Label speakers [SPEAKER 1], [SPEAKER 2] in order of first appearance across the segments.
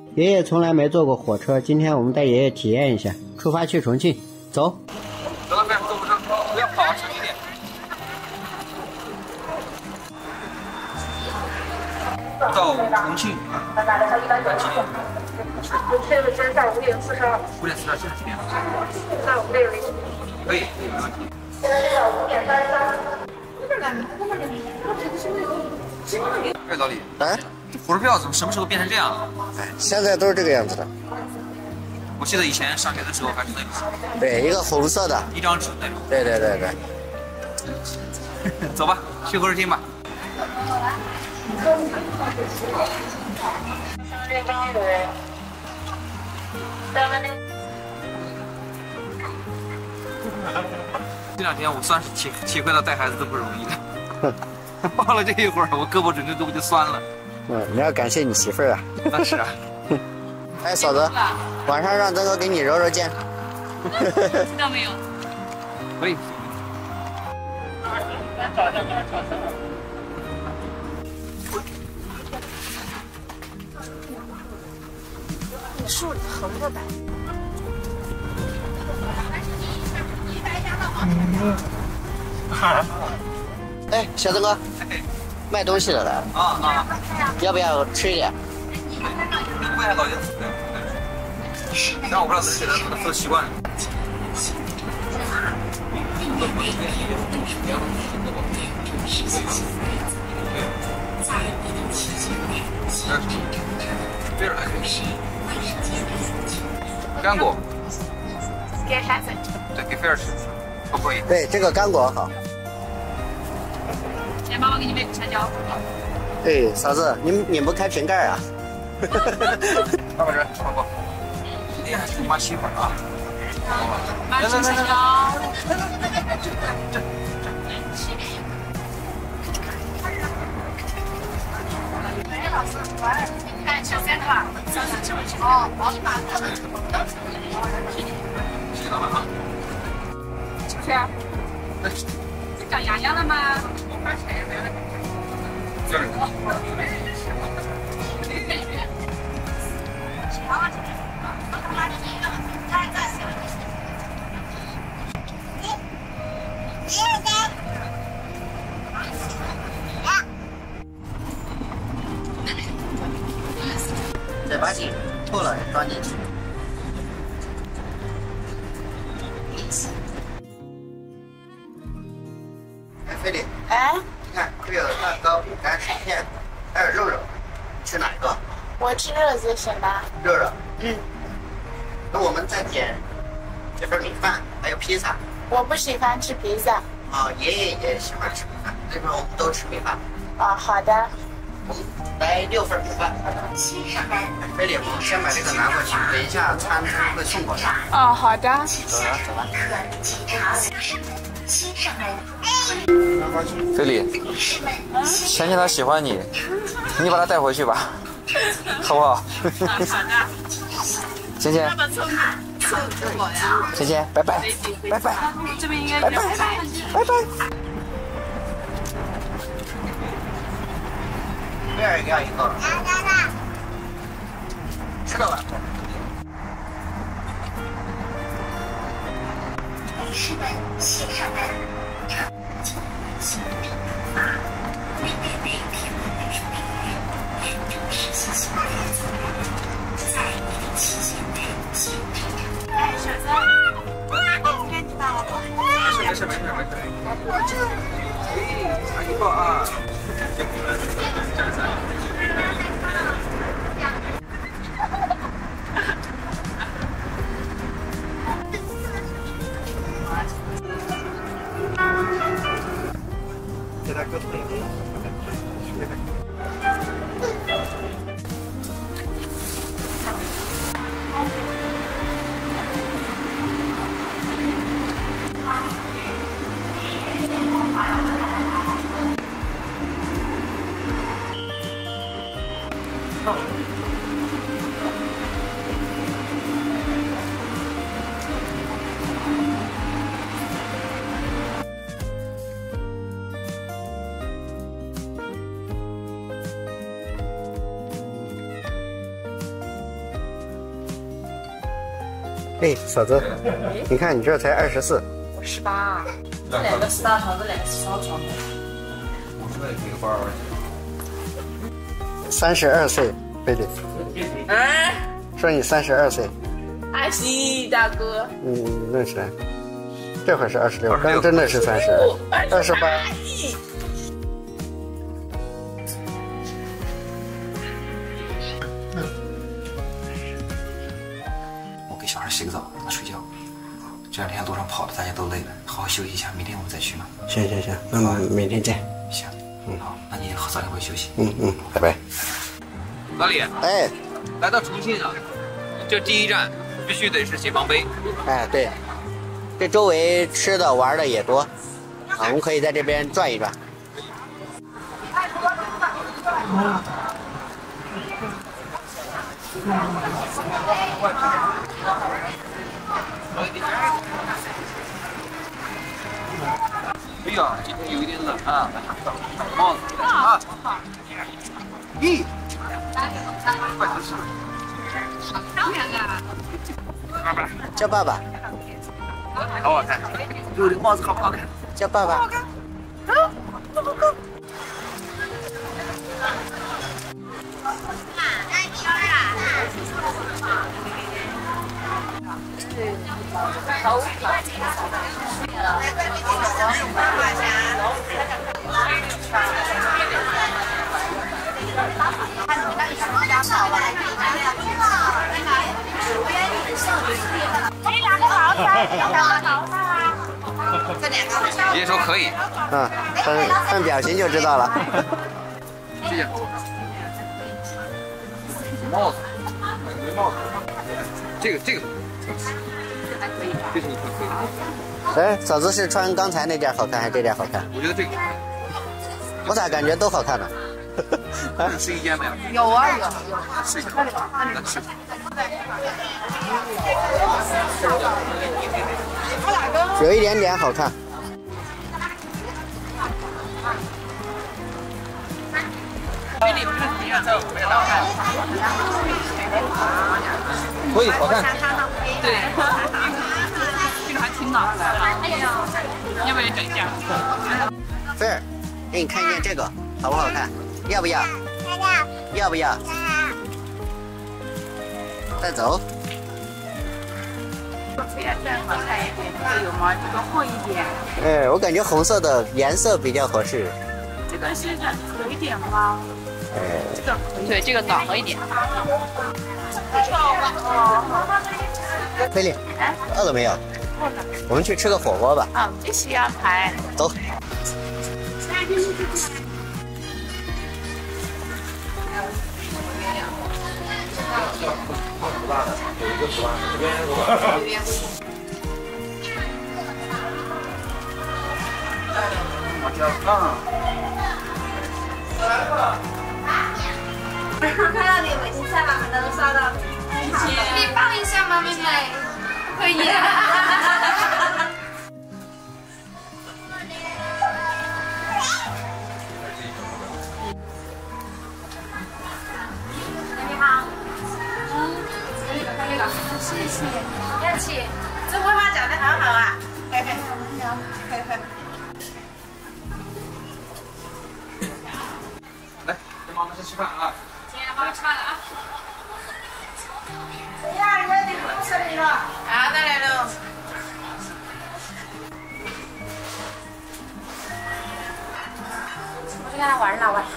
[SPEAKER 1] 爷爷从来没坐过火车，今天我们带爷爷体验一下。出发去重庆，走。
[SPEAKER 2] 走到快，坐火车，不要跑，小心点。到重庆，几点？
[SPEAKER 3] 这个是下午5点42。
[SPEAKER 2] 5点42，现在几点？
[SPEAKER 3] 下午5点0。
[SPEAKER 2] 可以，没问题。
[SPEAKER 3] 现在是下午5点33。
[SPEAKER 2] 哎，老李，
[SPEAKER 1] 哎，
[SPEAKER 2] 这火车票怎么什么时候变成这样了？
[SPEAKER 1] 哎，现在都是这个样子的。
[SPEAKER 2] 我记得以前上学的时候还是那种，
[SPEAKER 1] 对，一个红色的，
[SPEAKER 2] 一张纸那种。
[SPEAKER 1] 对对对对。
[SPEAKER 2] 走吧，去候车厅吧。这2天我算是体会到带孩子都不容易了。抱了这一会儿，我胳膊整个胳膊就酸了。
[SPEAKER 1] 你要感谢你媳妇儿啊。
[SPEAKER 2] 那是啊。
[SPEAKER 1] 哎，嫂子，晚上让曾哥给你揉揉肩。
[SPEAKER 4] 听到没有？
[SPEAKER 2] 可以。
[SPEAKER 4] 树里横着摆。
[SPEAKER 1] 哎，小曾哥，卖东西的来了。
[SPEAKER 2] 啊，
[SPEAKER 1] 要不要吃一点？
[SPEAKER 2] 问下老爷子。但我不知道自己的喝习惯了。干果。
[SPEAKER 4] 给孩子。
[SPEAKER 2] 对，给菲儿吃，不可以。
[SPEAKER 1] 对，这个干果好。
[SPEAKER 4] 来，妈妈给你买个香蕉。
[SPEAKER 1] 对，嫂子，你拧不开瓶盖啊？
[SPEAKER 2] 爸爸这，放过。哎呀，你妈媳妇儿啊！
[SPEAKER 4] 妈吃香蕉。看小三的吧，上次吃不吃？哦，好吧。
[SPEAKER 2] 谢谢老板啊。
[SPEAKER 4] 是不是？长牙牙了吗？
[SPEAKER 2] 就是。
[SPEAKER 1] 再把紧，透了装进去。哎，菲力，
[SPEAKER 5] 哎，
[SPEAKER 1] 你看这有蛋糕、饼干、薯片，还有肉肉，你吃哪一个？
[SPEAKER 5] 我吃肉就行了。
[SPEAKER 1] 肉肉。那我们再点这份米饭，还有披萨。
[SPEAKER 5] 我不喜欢吃披萨。
[SPEAKER 1] 爷爷也喜欢吃米饭，所以说我们都吃米饭。
[SPEAKER 5] 好的。
[SPEAKER 1] 我们来6份米饭。菲力，我们先把这个拿过去，等一下餐厅会送过来。
[SPEAKER 5] 好的。
[SPEAKER 1] 走了走了。
[SPEAKER 2] 菲力，芊芊她喜欢你，你把她带回去吧，好不好？
[SPEAKER 4] 好的。
[SPEAKER 2] 芊芊，芊芊，拜拜，拜拜，
[SPEAKER 4] 这边应该
[SPEAKER 2] 拜拜，拜拜。
[SPEAKER 1] 菲儿要一个。吃了吧。女士们、先生们，内天文的处理员严重实行新的责任，在一定期限内限制。
[SPEAKER 4] 哎，小三，该你爸了吧？
[SPEAKER 2] 没事。拿一个啊。
[SPEAKER 6] 哎，嫂子，你看你这才24。
[SPEAKER 4] 18。
[SPEAKER 7] 这两个是大床，这两个是小床。
[SPEAKER 2] 我说的这个包
[SPEAKER 6] 32岁，贝贝。
[SPEAKER 7] 哎，
[SPEAKER 6] 说你32岁。
[SPEAKER 7] 还行，大哥。
[SPEAKER 6] 认识。这会儿是26，刚真的是30，28。
[SPEAKER 8] 我给小孩洗个澡，让他睡觉。这2天路上跑的，大家都累了，好好休息一下，明天我们再去嘛。
[SPEAKER 6] 行，那么明天见。
[SPEAKER 8] 行，好，那你早点回去休息。
[SPEAKER 6] 拜拜。
[SPEAKER 2] 老李，
[SPEAKER 6] 哎，
[SPEAKER 2] 来到重庆啊，这第一站必须得是解放碑。
[SPEAKER 6] 哎，对，这周围吃的玩的也多，我们可以在这边转一转。
[SPEAKER 2] 哎呀，今天有一点冷啊，帽子啊，咦，快点吃。
[SPEAKER 6] 叫爸爸。
[SPEAKER 2] 好好看，我这个帽子好不好看？
[SPEAKER 6] 叫爸爸。
[SPEAKER 2] 爷爷说可以。
[SPEAKER 6] 看表情就知道了。
[SPEAKER 2] 谢谢。帽子，没帽子。这个，这是你穿可以。
[SPEAKER 6] 哎，嫂子是穿刚才那件好看还是这件好看？
[SPEAKER 2] 我觉得这个。
[SPEAKER 6] 我咋感觉都好看呢？
[SPEAKER 2] 试一件没有？
[SPEAKER 4] 有啊有。
[SPEAKER 2] 试一下，那试。
[SPEAKER 6] 有一点点好看。
[SPEAKER 2] 可以，好看。
[SPEAKER 4] 对，这个还挺暖和的。要不要整一下？
[SPEAKER 6] 菲儿，给你看一件这个，好不好看？要不要？要不要？带走。
[SPEAKER 4] 这样好看一点，这个有吗？这个厚一点。
[SPEAKER 6] 哎，我感觉红色的颜色比较合适。
[SPEAKER 4] 这个是暖和一点吗？
[SPEAKER 6] 哎，
[SPEAKER 4] 这个对，这个暖和一点。
[SPEAKER 6] 菲利，饿了没有？
[SPEAKER 4] 饿了。
[SPEAKER 6] 我们去吃个火锅吧。
[SPEAKER 4] 啊，继续安排。
[SPEAKER 6] 走。
[SPEAKER 3] 看到你微信下了，很多人刷到。
[SPEAKER 4] 你帮一下吗，妹妹？可以。
[SPEAKER 3] 你好。可以了。谢谢。要起，中国话讲得很好啊。嘿嘿。
[SPEAKER 2] 来，跟妈妈先吃饭啊。
[SPEAKER 4] 今天妈妈吃饭了啊。
[SPEAKER 3] 呀，有点不吃那个。好的，来喽。我去跟他玩了，玩。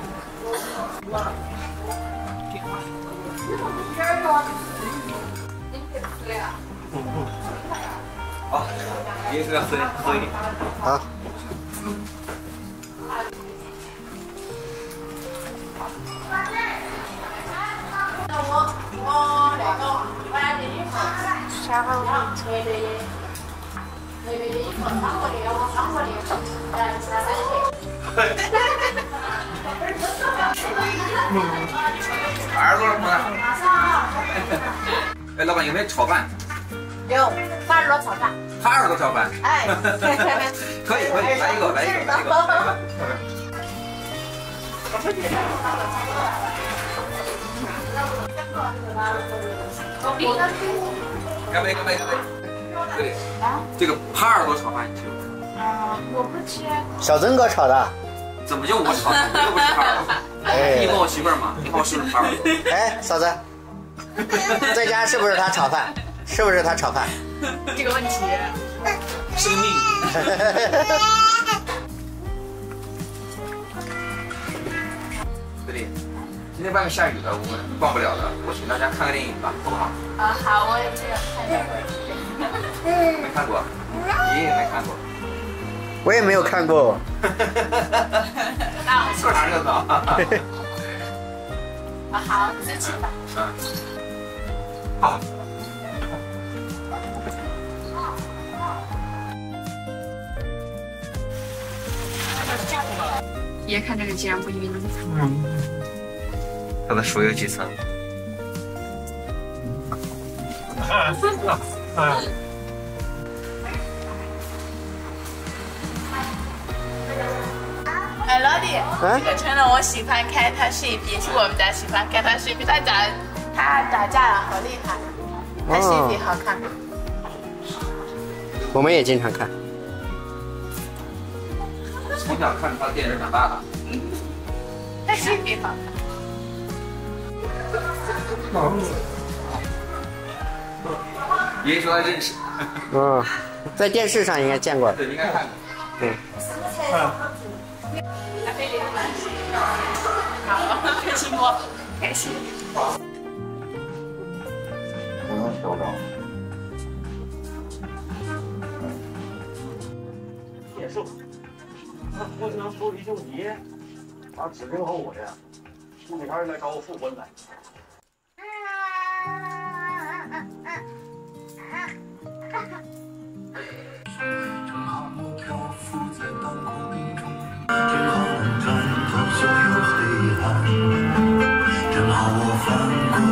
[SPEAKER 2] 好，爷爷要喝一点。
[SPEAKER 6] 好。
[SPEAKER 3] 然后妹妹的，妹妹的衣服穿过的，我穿过的，来3
[SPEAKER 2] 耳朵什么的？哎，老板有没有炒饭？
[SPEAKER 3] 有花耳朵炒饭。
[SPEAKER 2] 花耳朵炒饭？
[SPEAKER 3] 哎，
[SPEAKER 2] 可以，来一个。 干杯，干杯，干杯！对，这个耙耳朵炒饭你吃不吃？
[SPEAKER 5] 我不吃。
[SPEAKER 6] 小曾哥炒的。
[SPEAKER 2] 怎么就我炒？我又不是耙耳朵。你问我媳妇儿嘛？你看我是不是耙耳朵？
[SPEAKER 6] 哎，嫂子，在家是不是他炒饭？是不是他炒饭？
[SPEAKER 4] 这个问题
[SPEAKER 2] 是个秘密。对的，今天外面下雨了，我们逛不了了，我请大家看个电影吧，好不好？
[SPEAKER 5] 好，我也没有看这个。
[SPEAKER 2] 没看过，爷爷没看过，
[SPEAKER 6] 我也没有看过。
[SPEAKER 5] 那我
[SPEAKER 2] 凑啥热闹？
[SPEAKER 5] 好，自己吧。
[SPEAKER 2] 好。
[SPEAKER 4] 爷看这个竟然不晕。
[SPEAKER 2] 它的水有几层？
[SPEAKER 5] 哎，老弟，这个成了我喜欢开他视频，是我们家喜欢开他视频，他打架了，好厉害，他视频好看。
[SPEAKER 6] 我们也经常看。
[SPEAKER 2] 从小看他电视长大的。
[SPEAKER 5] 他视频好看。
[SPEAKER 2] 爷爷说他认识。
[SPEAKER 6] 在电视上应该见过。
[SPEAKER 2] 对，应该看过。
[SPEAKER 6] 对。
[SPEAKER 5] 好，开心不？开心。
[SPEAKER 2] 不用收着。
[SPEAKER 9] 也是，我想手里就你，他指定和我呀，出去还是来找我复婚来。正好我漂浮在当空中，正好能穿透所有黑暗，正好我翻过。